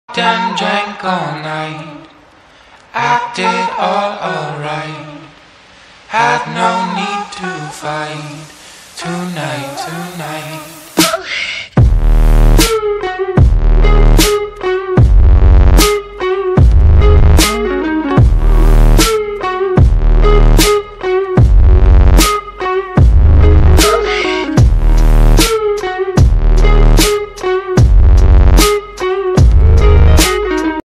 And drank all night, acted all alright, had no need to fight tonight.